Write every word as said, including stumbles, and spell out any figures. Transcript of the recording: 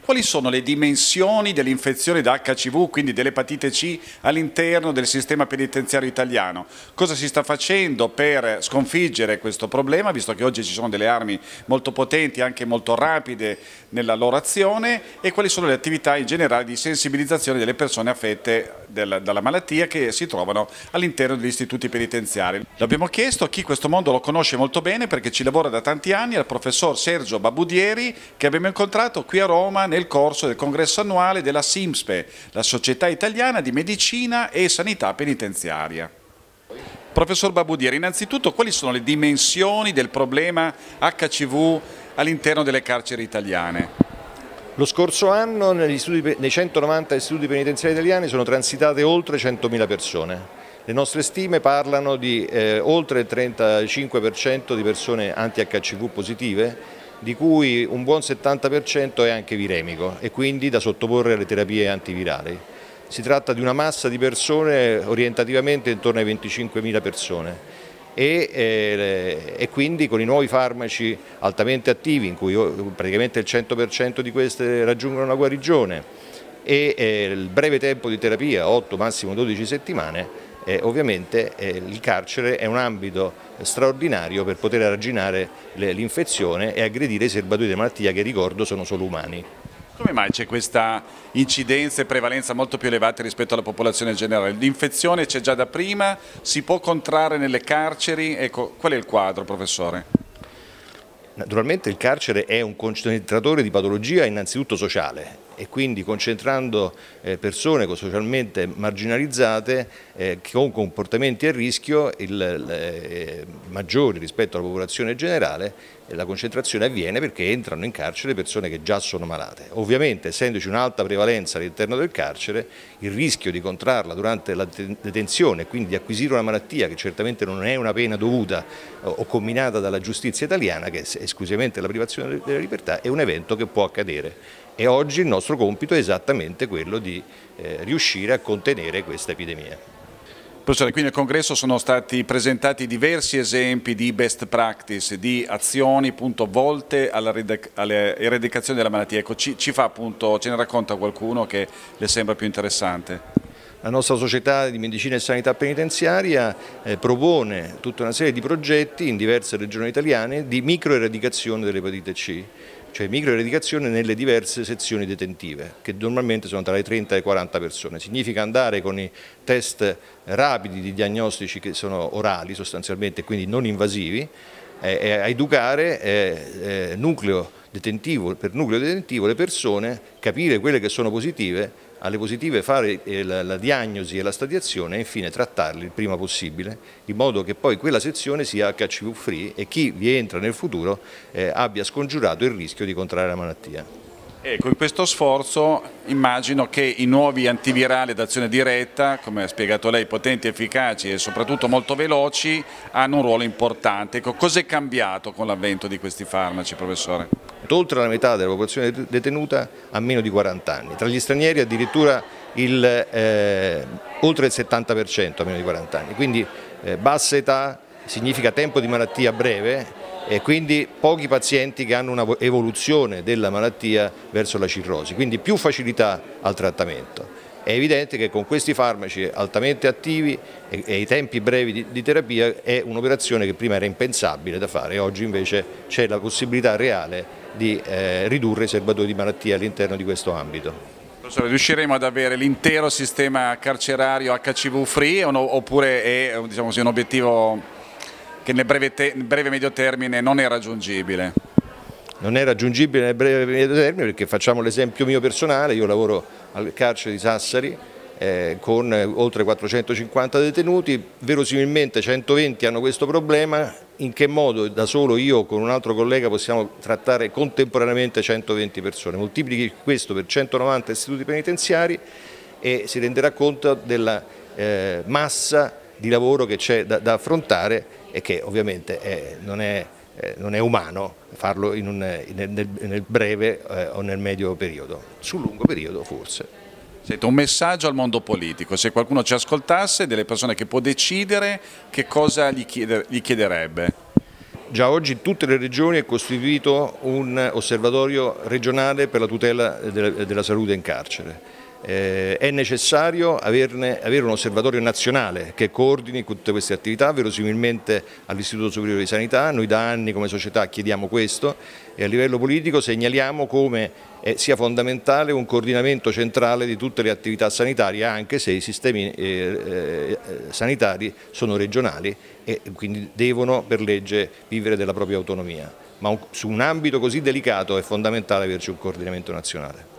quali sono le dimensioni dell'infezione da acca ci vu, quindi dell'epatite C, all'interno del sistema penitenziario italiano? Cosa si sta facendo per sconfiggere questo problema, visto che oggi ci sono delle armi molto potenti, anche molto rapide nella loro azione, e quali sono le attività in generale di sensibilizzazione delle persone affette del, dalla malattia che si trovano all'interno degli istituti penitenziari? L'abbiamo chiesto a chi questo mondo lo conosce molto bene perché ci lavora da tanti anni, al professor Sergio Babudieri, che abbiamo incontrato qui a Roma nel corso del congresso annuale della SIMSPE, la Società Italiana di Medicina e Sanità Penitenziaria. Professor Babudieri, innanzitutto quali sono le dimensioni del problema acca ci vu all'interno delle carceri italiane? Lo scorso anno negli istituti, nei centonovanta istituti penitenziari italiani sono transitate oltre centomila persone. Le nostre stime parlano di eh, oltre il trentacinque per cento di persone anti-acca ci vu positive, di cui un buon settanta per cento è anche viremico e quindi da sottoporre alle terapie antivirali. Si tratta di una massa di persone orientativamente intorno ai venticinquemila persone e, eh, e quindi con i nuovi farmaci altamente attivi, in cui praticamente il cento per cento di queste raggiungono la guarigione, e eh, il breve tempo di terapia, otto massimo dodici settimane, Eh, ovviamente eh, il carcere è un ambito straordinario per poter arginare l'infezione e aggredire i serbatoi della malattia, che ricordo sono solo umani. Come mai c'è questa incidenza e prevalenza molto più elevate rispetto alla popolazione generale? L'infezione c'è già da prima, si può contrarre nelle carceri? Ecco, qual è il quadro, professore? Naturalmente il carcere è un concentratore di patologia innanzitutto sociale, e quindi concentrando persone socialmente marginalizzate eh, con comportamenti a rischio il, eh, maggiori rispetto alla popolazione generale, eh, la concentrazione avviene perché entrano in carcere persone che già sono malate. Ovviamente, essendoci un'alta prevalenza all'interno del carcere, il rischio di contrarla durante la detenzione e quindi di acquisire una malattia che certamente non è una pena dovuta o comminata dalla giustizia italiana, che è esclusivamente la privazione della libertà, è un evento che può accadere. E oggi il nostro compito è esattamente quello di eh, riuscire a contenere questa epidemia. Professore, qui nel congresso sono stati presentati diversi esempi di best practice, di azioni appunto volte all'eradicazione della malattia. Ecco, ci, ci fa appunto, ce ne racconta qualcuno che le sembra più interessante? La nostra Società di Medicina e Sanità Penitenziaria eh, propone tutta una serie di progetti in diverse regioni italiane di microeradicazione dell'epatite C, cioè microeradicazione nelle diverse sezioni detentive, che normalmente sono tra le trenta e le quaranta persone. Significa andare con i test rapidi di diagnostici, che sono orali sostanzialmente, quindi non invasivi, eh, a educare eh, eh, nucleo detentivo, per nucleo detentivo le persone, capire quelle che sono positive, alle positive fare la, la diagnosi e la stadiazione e infine trattarli il prima possibile, in modo che poi quella sezione sia acca ci vu free e chi vi entra nel futuro eh, abbia scongiurato il rischio di contrarre la malattia. Ecco, in questo sforzo immagino che i nuovi antivirali ad azione diretta, come ha spiegato lei, potenti, efficaci e soprattutto molto veloci, hanno un ruolo importante. Ecco, cos'è cambiato con l'avvento di questi farmaci, professore? Oltre la metà della popolazione detenuta ha meno di quaranta anni, tra gli stranieri addirittura il, eh, oltre il settanta per cento ha meno di quaranta anni, quindi eh, bassa età significa tempo di malattia breve e quindi pochi pazienti che hanno una evoluzione della malattia verso la cirrosi, quindi più facilità al trattamento. È evidente che con questi farmaci altamente attivi e, e i tempi brevi di, di terapia è un'operazione che prima era impensabile da fare e oggi invece c'è la possibilità reale di eh, ridurre i serbatoi di malattia all'interno di questo ambito. Professore, riusciremo ad avere l'intero sistema carcerario acca ci vu free oppure è, diciamo così, un obiettivo che nel breve, nel breve medio termine non è raggiungibile? Non è raggiungibile nel breve medio termine perché facciamo l'esempio mio personale, io lavoro al carcere di Sassari eh, con oltre quattrocentocinquanta detenuti, verosimilmente centoventi hanno questo problema. In che modo da solo io o con un altro collega possiamo trattare contemporaneamente centoventi persone? Moltiplichi questo per centonovanta istituti penitenziari e si renderà conto della eh, massa di lavoro che c'è da, da affrontare e che ovviamente è, non, è, eh, non è umano farlo in un, nel, nel breve eh, o nel medio periodo, sul lungo periodo forse. Senta, un messaggio al mondo politico, se qualcuno ci ascoltasse, delle persone che può decidere, che cosa gli, chieder, gli chiederebbe? Già oggi in tutte le regioni è costituito un osservatorio regionale per la tutela della, della salute in carcere. Eh, è necessario averne, avere un osservatorio nazionale che coordini tutte queste attività, verosimilmente all'Istituto Superiore di Sanità. Noi da anni come società chiediamo questo e a livello politico segnaliamo come eh, sia fondamentale un coordinamento centrale di tutte le attività sanitarie, anche se i sistemi eh, eh, sanitari sono regionali e quindi devono per legge vivere della propria autonomia. Ma un, su un ambito così delicato è fondamentale averci un coordinamento nazionale.